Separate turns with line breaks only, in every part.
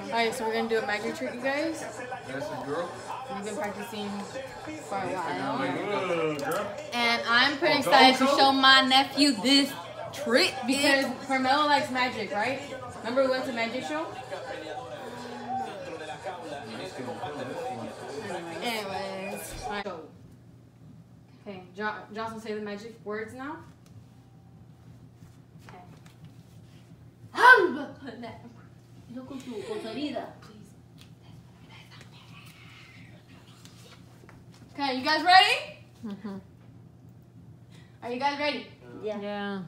Alright, so we're gonna do a magic trick, you guys.
That's a girl.
We've been practicing for a while.
Girl.
And I'm pretty excited to show my nephew this trick because Carmelo likes magic, right? Remember we went to magic show? Anyways. Right. Okay, Josh will say the magic words now. Okay. Okay, you guys ready? Are you guys ready?
Yeah.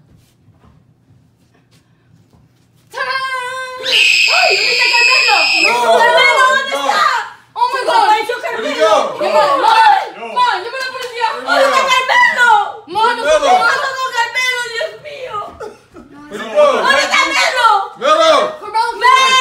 Ta-da! ¡Ay, dónde está Carmelo! ¡Carmelo, ¿dónde está? ¡Oh my God!
Where'd he go?
¡Mom, llama a la policía! ¿Dónde está Carmelo? ¡Mom, no
Carmelo?
¿qué pasó con Carmelo, Dios mío!
Where'd he go?
¿Dónde está Carmelo?
Melo!
Carmelo!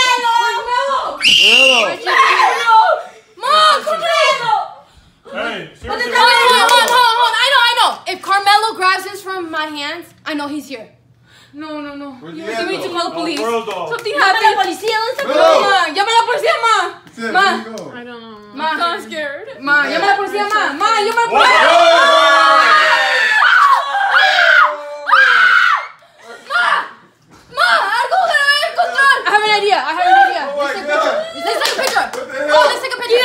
Melo! Melo! Mom, Carmelo!
Hey,
Hold
seriously.
on. I know. If Carmelo grabs this from my hands, I know he's here. No.
Where's
You
he at,
need to
though?
call the police.
World dog.
Something happened.
Melo!
Ma, llama a la policía, ma.
Where'd
Ma.
he go?
I don't know.
Ma.
I'm so scared.
Ma, llama a la policía, ma. Ma, llama a la
What?
policía. Ma, algo de control. I have an idea.
Oh my God!
Let's take a picture.
What the hell?
Oh, let's take a picture.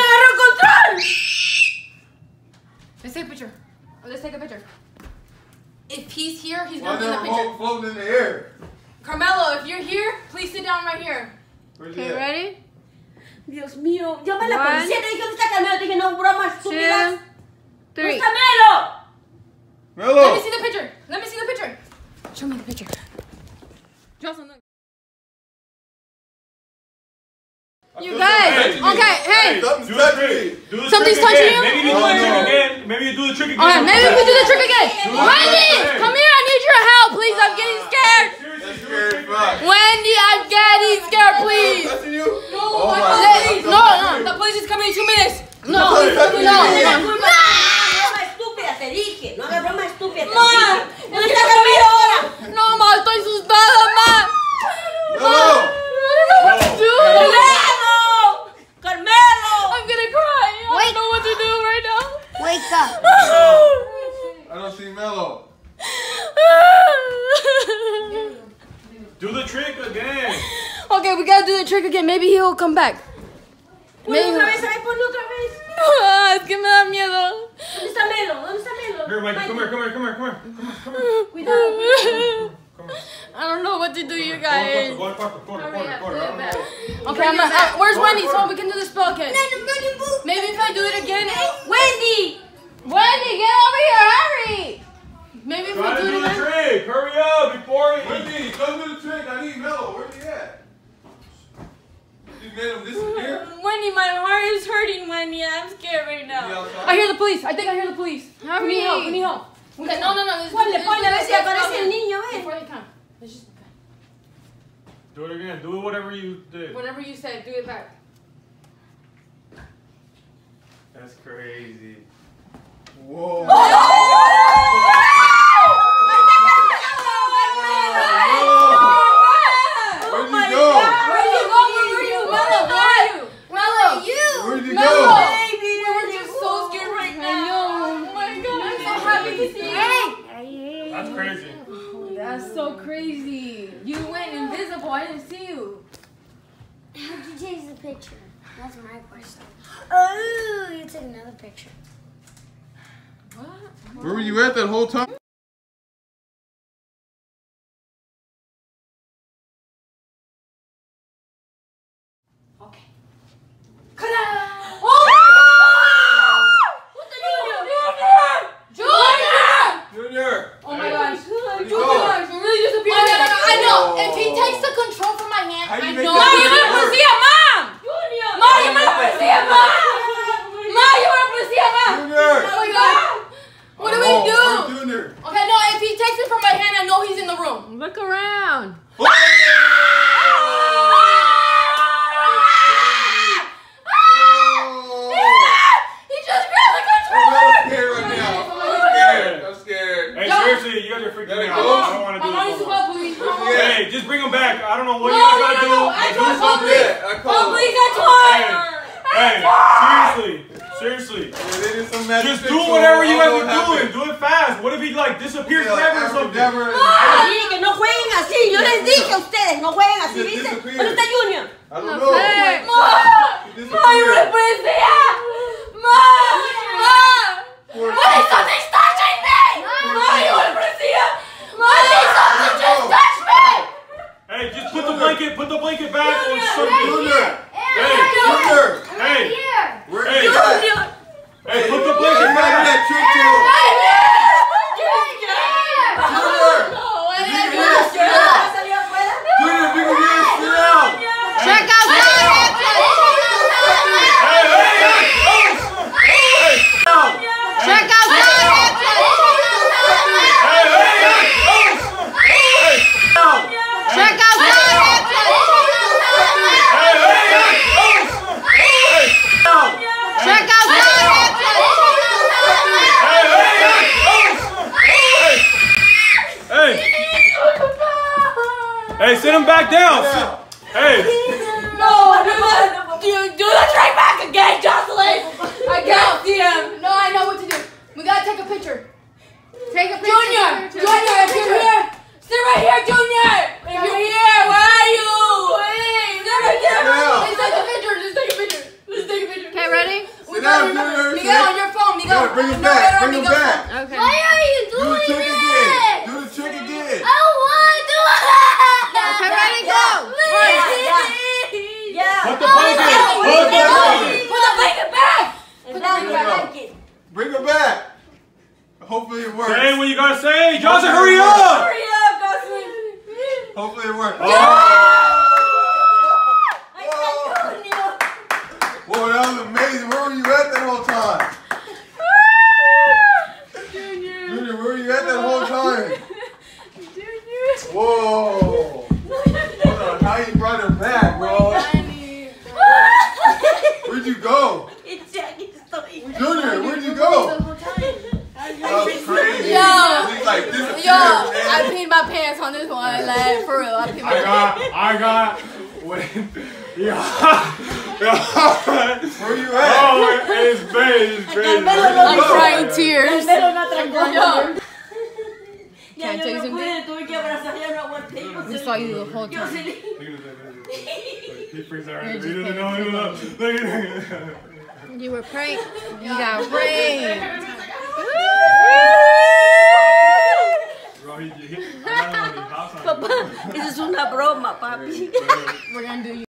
Let's take a picture. If he's here, he's
Why
gonna be in the
they're
picture.
all floating in the air?
Carmelo, if you're here, please sit down right here.
Where's he
Okay,
at?
ready?
Dios mío, llama a la
One,
policía, te dije dónde está Carmelo, te dije no bromas estúpidas.
2,
¿Dónde
3.
está Melo?
Let me
Melo!
see the picture. Let me see the picture. Show me the picture. Jocelyn, look. You guys, okay, hey.
Something's
Do the
touching
trick.
me.
Do the
Something's
trick
touching
again.
you?
Maybe you do the trick again. Maybe you do the trick again.
Alright, maybe we do the trick again.
Do it
Wendy,
again.
come here. I need your help, please. I'm getting scared.
Seriously,
That's
do the
scary
trick
fuck.
again.
Wendy, I'm getting scared, please.
Touching you?
No,
Oh my
no,
God.
the police is coming in 2 minutes. No,
Something's touching
no.
me.
Broma estúpida, te dije. No hagas broma estúpida, te
Ma,
dije. ¿Dónde está Carmelo ahora?
no, ma, estoy asustada, ma.
Melo!
I don't know what to do.
¡Carmelo! ¡Carmelo!
I'm gonna cry. I don't know what to do right now.
Wake up.
I don't see Melo.
Do the trick again.
Okay, we gotta do the trick again. Maybe he'll come back.
Ponlo otra vez, a ver, ponlo otra vez.
Es que me da miedo.
¿Dónde está Melo? ¿Dónde está Melo?
Here, Mikey, come here.
Cuidado.
I don't know what to do, you guys.
Go in the corner.
Okay, where's Wendy so we can do the spell again? Maybe if I do it again.
Wendy!
Wendy, get over here, hurry! Maybe if
Try
we
to
do
do
it
the
again.
trick. Hurry up before he...
Wendy, come do the trick. I need Melo. Where's he at? You made him disappear?
Wendy, my heart is hurting, Wendy. I'm scared right
Is he
now.
outside?
I hear the police. I think I hear the police. We need help. Okay, no.
Ponle, a ver si aparece el niño, a ver.
Before they come. Let's just,
Do it again. Do it whatever you did.
whatever you said, do it back.
That's crazy.
Whoa. Where'd he go?
Where you go? Where are you? Mello.
Where'd he
Mello.
go?
We're just so scared right now. Oh my God. I'm so happy to see you.
That's crazy.
That's so crazy. You went invisible. I didn't see you.
How'd you change the picture? That's my question. Oh, you took another picture.
What?
Where were you at that whole time?
Okay. Oh my God! What the Junior!
Junior!
Oh my gosh.
Where'd he
Junior!
go?
You really disappeared. I know. If he takes the control from my hand,
How do you
I
make
know.
that
Ma, llama a la
work?
policía, Mom!
Junior!
Ma, llama a la policía, Ma! Ma, llama a la policía, Ma!
Junior!
Oh my God! What do we
Oh,
do?
where's Junior?
Okay, no, if he takes it from my hand, I know he's in the room.
Look around.
He just grabbed the
I'm
controller!
scared right now. I'm scared.
Hey,
Yo.
seriously, you guys are freaking me
Let it
out.
go.
I don't want to do
I'm
this
on
no more.
police.
Yeah.
Hey, just bring him back. I don't know what
No,
you guys gotta
no, no,
do.
I
but
told
do something.
police.
Yeah, I
Call
called
police.
just do whatever you guys are doing. Do it fast. What if he like disappears forever or something?
Sí, que no jueguen así. Yo les dije a ustedes, no jueguen así, ¿viste? ¿Dónde está Junior?
I don't know.
¡Ay, una policía! ¡Ma! What is something touching me? ¡Ay, una policía! What is something just touched me?
Hey, just put the blanket back or something.
Junior!
Hey,
Junior!
hey,
Where
hey,
is
Junior!
hey, put the blanket
that
back.
trick to him? Junior, bring him here, sit down!
Check out
Hey,
Check out Check out Check out
Hey, sit him back down. Hey.
No, do the trick back again, Jocelyn. I can't see him. No, I know what to do. We gotta take a picture. Take a picture. Junior, if you're here, sit right here, Junior. If you're here, where are you? Please, sit right here. Let's take a picture. Okay, ready?
Sit down, Junior.
Miguel, on your phone. Miguel,
Bring him back. Bring him back.
Okay.
Why are you
Do
doing
the trick
this?
again. Do the trick again.
I don't want to do it.
Okay, ready, go.
Yeah.
Put the blanket. Put the blanket.
Put the blanket back.
Bring him back. Hopefully it works.
Say what you gotta say. Johnson, hurry up.
Hurry up, Gosling.
Hopefully it works.
Ahí está Junior.
Whoa, that was amazing. Where were you at that whole time? Junior, where were you at that whole time? Whoa. Hold on, how you brought him back, bro? Where'd you go? Junior, where'd you go? That was crazy.
Yo.
He like disappeared,
Yo, I
man.
peed my pants on this one, like, for real. I peed my pants.
I got. Yeah.
Where you at?
Oh, it's crazy.
I'm crying tears. Yo. Can I tell you something? We saw you the whole time.
He freaks out. He doesn't know. Look at
You were pranked. You got pranked.
Bro, he
Papá, eso es una broma, papi.
We're gonna do you.